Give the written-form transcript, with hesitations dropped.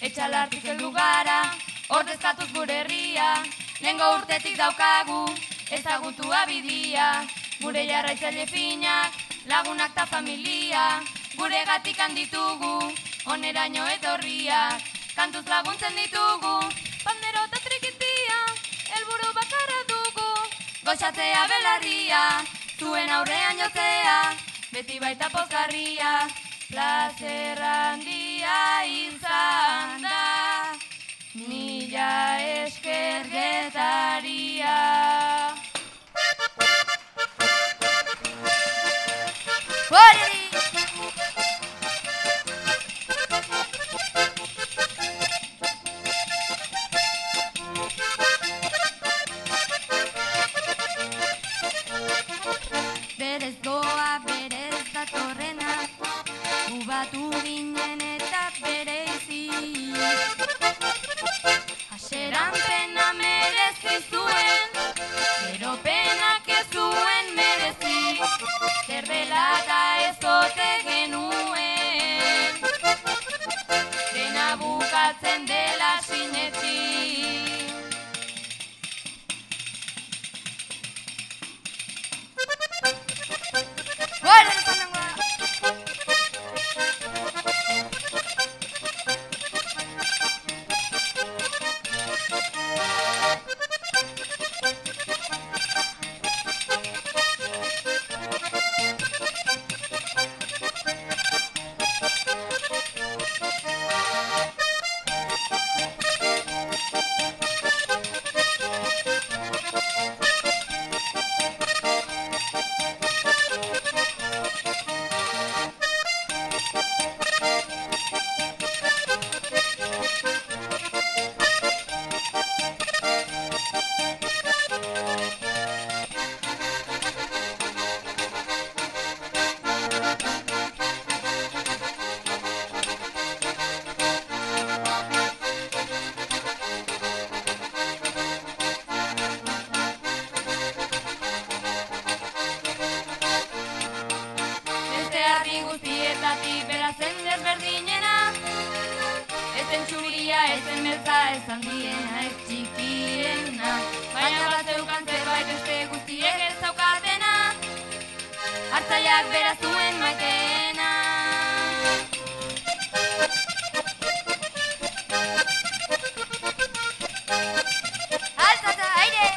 Etxalartik heldu gara, ordezkatuz gure herria, lehengo urtetik daukagu, ezagutua bidia, gure jarraitzaile finak, lagunak ta familia, gure gatik handitugu, oneraino etorriak, kantuz laguntzen ditugu, pandero eta trikitia, helburu bakarra dugu, goxatzea belarria, zuen aurrean jotzea, beti baita pozgarria, plazer handia izan da, mila esker getaria. Berez doa, berez datorrena, gubatu ginen eta bereizi. Haseran pena merezi zuen, gero penak ez zuen merezi, zer dela eta ez ote genuen, dena bukatzen dela sinetzi. Berazen desberdinena, ezen txuria, ezen beltza, ez handiena, ez txikiena, baina bat zeukan zerbait beste guztiek ez zaukatena, hartzaileak bera zuen maiteena. Altzata, aire!